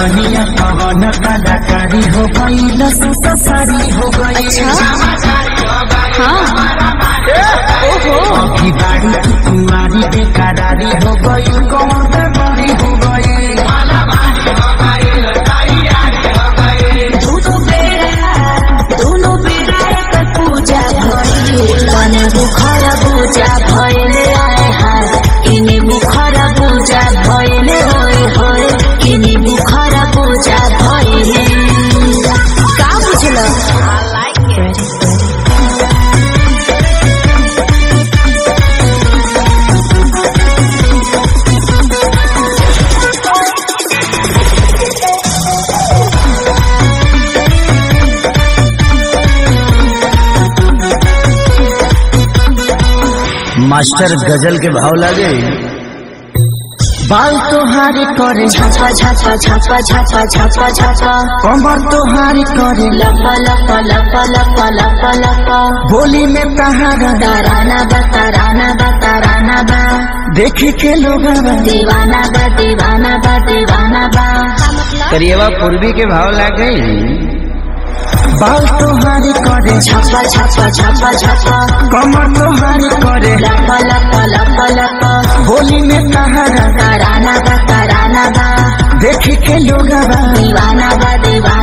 कहानियाँ पवन कलाकारी हो गई, लसारी हो गई। अच्छा हाँ ओहो अभी बाड़ी की कुमारी बेकरारी हो गई, कौन बड़ी हो गई। दोनों बेरा एक पूजा भइल, तने बुखार पूजा भइल आए हाय, किने बुखार पूजा भइल होय होय, किने बुखार पूजा भइल। का बुझल? मास्टर गजल के भाव लागे। बाल तोहारी करे छापा छापा छापा छापा छापा छापा, कमर तोहारी करे लपा लपा लपा लपा लपा लपा, बोली में तहारा ताराना बा ताराना बा ताराना बा, देखे के लोग दीवाना बा दीवाना बा दीवाना बा। करिएवा पूर्वी के भाव लागे। बाल तोहारी करे छापा छापा छापा छापा, कमर तोहारी करे लपा लपा लपा लपा, बोली में तहारा ताराना बा, देखे के लोग दीवाना बा दीवाना